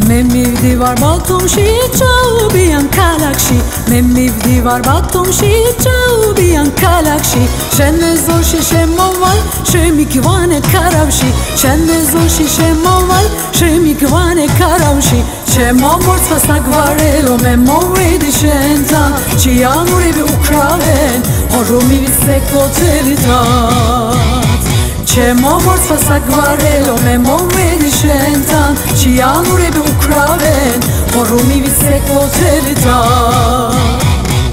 მე მივდივარ ბათუმში ჭაობიან ქალაქში მე მივდივარ ბათუმში ჭაობიან ქალაქში შენ ეზოში შემოვალ შემიგვანე ქარავში შენ ეზოში შემოვალ შემიგვანე ქარავში ჩემო მორცვა საგვარელო მე მოვედი შენთან ჭიანურები უკრავენ ორო მივიცე კოთელითაც ჩემო მორცვა საგვარელო მე მოვედი შენთან ჭიანურები უკრავენ ორო მივიცე კოთელითაც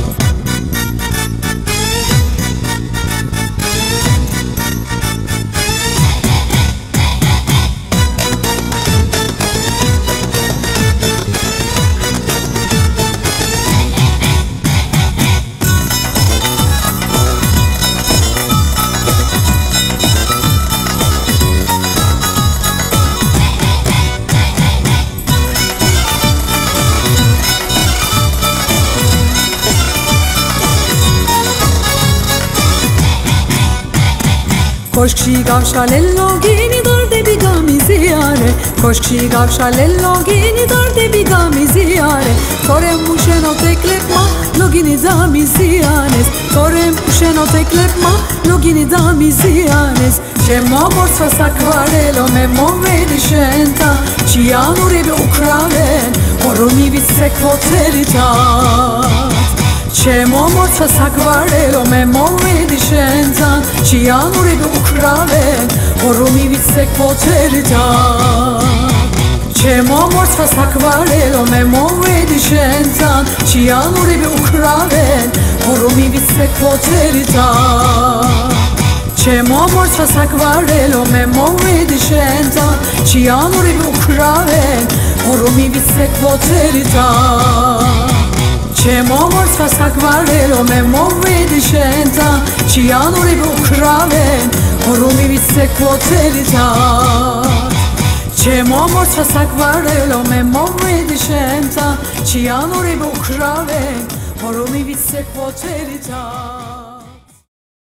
Koşkşi gavşalello gini darde bir gamiziyare Koşkşi gavşalello gini darde bir gamiziyare Torem muşeno teklepma logini damiziyanes Torem muşeno teklepma logini damiziyanes Čemo morcva sakvarelo me movedi šenta Čijanurebi ukraven Oro mi vice kvotelitat Čemo morcva saguarelo me movedi šentan Čijanurebe ukraven Oro mi vice kvoteritan Čemo morcva saguarelo me movedi šentan Čijanurebe ukraven Oro mi vice kvoteritan Čemo morcva saguarelo me movedi šentan Čijanurebe ukraven Oro mi vice kvoteritan Čemo morcva saguarelo me movedi šentan Čijanurebe ukraven Oro mi vice kvoteritat Čemo morcva saguarelo me movedi šentan Čijanurebe ukraven Oro mi vice kvoteritat